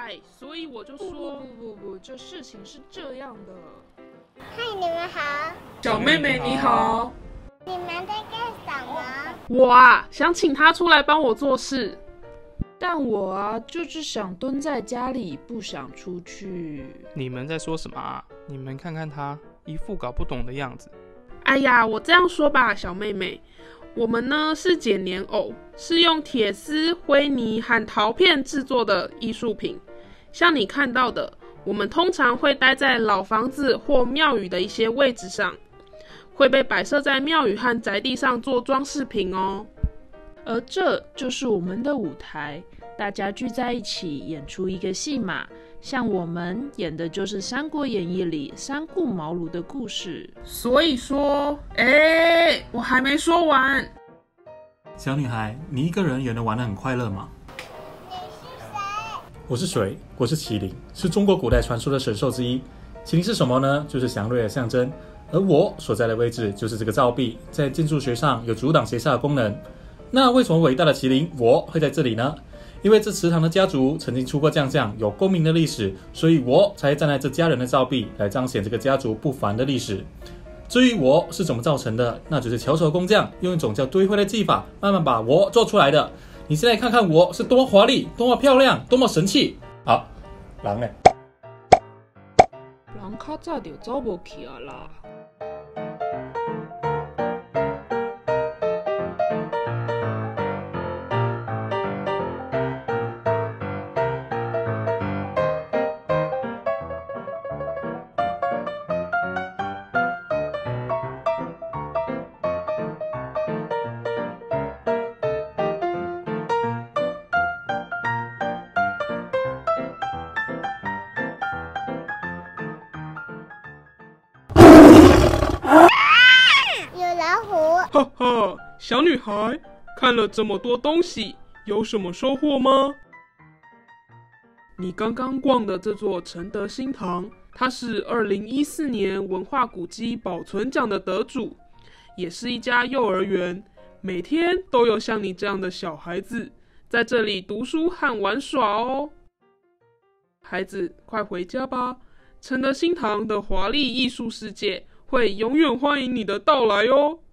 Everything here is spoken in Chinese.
所以我就说不，这事情是这样的。 嗨，你们好。 小妹妹你好。 你们在干什么？ 我啊，想请她出来帮我做事。 但我啊，就是想蹲在家里，不想出去。 你们在说什么啊？你们看看她，一副搞不懂的样子。 哎呀，我这样说吧，小妹妹，我们呢是剪黏藕，是用铁丝、灰泥和陶片制作的艺术品。像你看到的，我们通常会待在老房子或庙宇的一些位置上，会被摆设在庙宇和宅地上做装饰品哦。 而这就是我们的舞台，大家聚在一起演出一个戏码，像我们演的就是《三国演义》里三顾茅庐的故事。 所以说，我还没说完。 小女孩，你一个人也能玩得很快乐吗？ 你是谁？ 我是谁？我是麒麟，是中国古代传说的神兽之一。麒麟是什么呢？就是祥瑞的象征。而我所在的位置就是这个造壁，在建筑学上有阻挡斜煞的功能。那为什么伟大的麒麟我会在这里呢？因为这祠堂的家族曾经出过将相，有功名的历史，所以我才站在这家人的造壁来彰显这个家族不凡的历史。至于我是怎么造成的，那就是巧手工匠用一种叫堆灰的技法，慢慢把我做出来的。你现在看看我是多么华丽，多么漂亮，多么神气。好，人呢？ 人较早就走无去啊啦。 哈哈，小女孩，看了这么多东西，有什么收获吗？你刚刚逛的这座承德新堂，它是2014年文化古迹保存奖的得主，也是一家幼儿园，每天都有像你这样的小孩子在这里读书和玩耍哦。孩子，快回家吧，承德新堂的华丽艺术世界会永远欢迎你的到来哦。